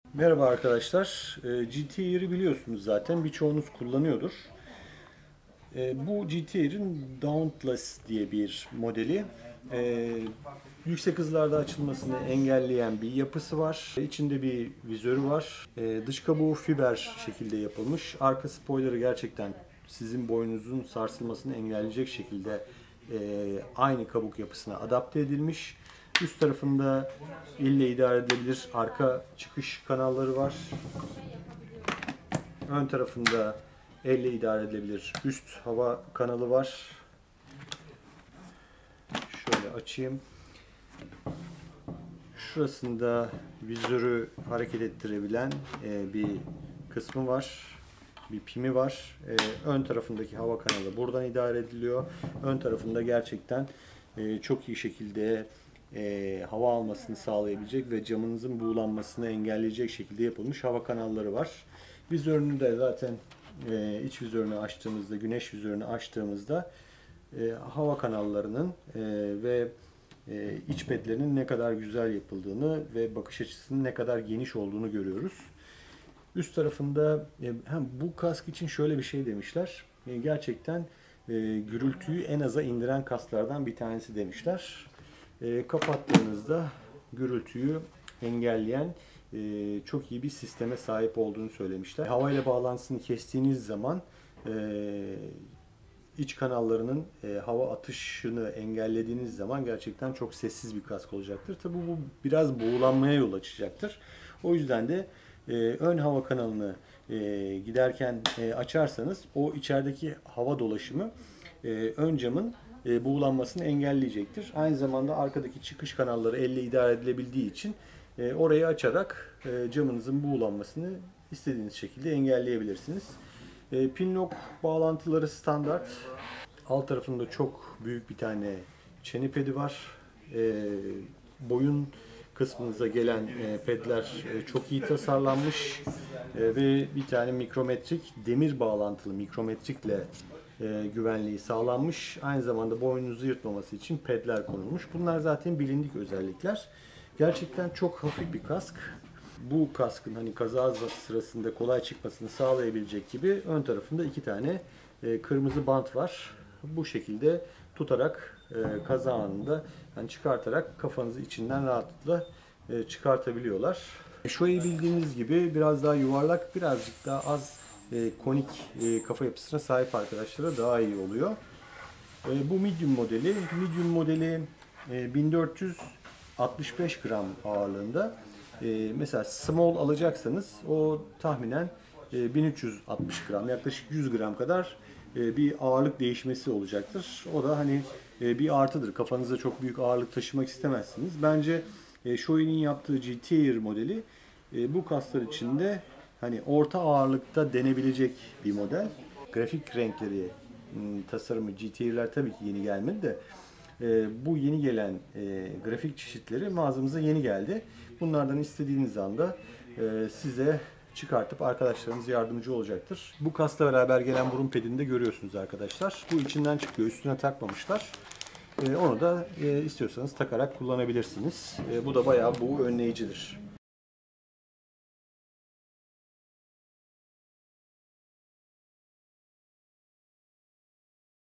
Merhaba arkadaşlar. GT-Air'i biliyorsunuz zaten. Birçoğunuz kullanıyordur. Bu GT-Air'in Dauntless diye bir modeli. E, Yüksek hızlarda açılmasını engelleyen bir yapısı var. İçinde bir vizörü var. Dış kabuğu fiber şekilde yapılmış. Arka spoilerı gerçekten sizin boynunuzun sarsılmasını engelleyecek şekilde aynı kabuk yapısına adapte edilmiş. Üst tarafında elle idare edilebilir arka çıkış kanalları var. Ön tarafında elle idare edilebilir üst hava kanalı var. Şöyle açayım. Şurasında vizörü hareket ettirebilen bir kısmı var. Bir pimi var. Ön tarafındaki hava kanalı buradan idare ediliyor. Ön tarafında gerçekten çok iyi şekilde hava almasını sağlayabilecek ve camınızın buğulanmasını engelleyecek şekilde yapılmış hava kanalları var. Vizörünü de zaten iç vizörünü açtığımızda, güneş vizörünü açtığımızda hava kanallarının ve iç pedlerinin ne kadar güzel yapıldığını ve bakış açısının ne kadar geniş olduğunu görüyoruz. Üst tarafında bu kask için şöyle bir şey demişler. Gerçekten gürültüyü en aza indiren kasklardan bir tanesi demişler. Kapattığınızda gürültüyü engelleyen çok iyi bir sisteme sahip olduğunu söylemişler. Havayla bağlantısını kestiğiniz zaman iç kanallarının hava atışını engellediğiniz zaman gerçekten çok sessiz bir kask olacaktır. Tabii bu biraz boğulanmaya yol açacaktır. O yüzden de ön hava kanalını giderken açarsanız o içerideki hava dolaşımı ön camın buğulanmasını engelleyecektir. Aynı zamanda arkadaki çıkış kanalları elle idare edilebildiği için orayı açarak camınızın buğulanmasını istediğiniz şekilde engelleyebilirsiniz. Pinlock bağlantıları standart. Alt tarafında çok büyük bir tane çene pedi var. Boyun kısmınıza gelen pedler çok iyi tasarlanmış. Ve bir tane mikrometrik demir bağlantılı mikrometrikle güvenliği sağlanmış. Aynı zamanda boynunuzu yırtmaması için pedler konulmuş. Bunlar zaten bilindik özellikler. Gerçekten çok hafif bir kask. Bu kaskın hani kaza sırasında kolay çıkmasını sağlayabilecek gibi ön tarafında iki tane kırmızı bant var. Bu şekilde tutarak kaza anında hani çıkartarak kafanızı içinden rahatlıkla çıkartabiliyorlar. Shoei bildiğiniz gibi biraz daha yuvarlak, birazcık daha az konik kafa yapısına sahip arkadaşlara daha iyi oluyor. Bu medium modeli. Medium modeli 1465 gram ağırlığında. Mesela small alacaksanız o tahminen 1360 gram, yaklaşık 100 gram kadar bir ağırlık değişmesi olacaktır. O da hani bir artıdır. Kafanıza çok büyük ağırlık taşımak istemezsiniz. Bence Shoei'nin yaptığı GT-Air modeli bu kaslar içinde hani orta ağırlıkta denebilecek bir model. Grafik renkleri, tasarımı GT-Air'ler tabii ki yeni gelmedi de bu yeni gelen grafik çeşitleri mağazamıza yeni geldi. Bunlardan istediğiniz anda size çıkartıp arkadaşlarınız yardımcı olacaktır. Bu kasla beraber gelen burun pedini de görüyorsunuz arkadaşlar. Bu içinden çıkıyor. Üstüne takmamışlar. Onu da istiyorsanız takarak kullanabilirsiniz. Bu da bayağı bu önleyicidir.